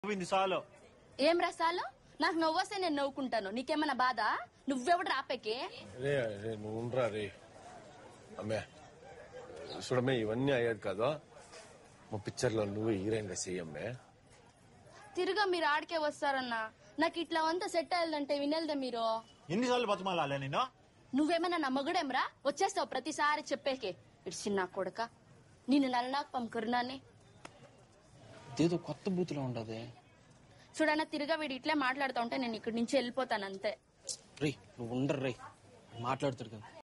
చాలు. ఏం రసాలు? నాకు నవ్వొస్తే నేను నవ్వుకుంటాను. నీకేమన్నా బాధ? నువ్వెవడు రాపేకి? రే రే నువ్వు ఉండరా రే. అమ్మే చూడమ్మే, ఇవన్నీ అయ్యేది కాదు. మా పిక్చర్ లో నువ్వు హీరోయిన్ గా చెయ్యమ్మే. తిరుగా మీరు ఆడికే వస్తారన్నా. నాకు ఇట్లా అంతా సెట్ అయ్యాలంటే వినేల్దే మీరు. ఎన్నిసార్లు బతుమాలాలే నేను? నువ్వేమన్నా నా మగుడేమ్రా? వచ్చేస్తావు ప్రతిసారి చెప్పేకి. ఇడ్సి నా కొడక, నేను నల్లాకం కరుణాన్ని. ఇదేదో కొత్త బూతులో ఉండదు. చూడన్నా, తిరుగా వీడు ఇట్లే మాట్లాడుతూ ఉంటే నేను ఇక్కడి నుంచి వెళ్ళిపోతాను అంతే. రే నువ్వు ఉండరు రే, మాట్లాడుతాడు కదా.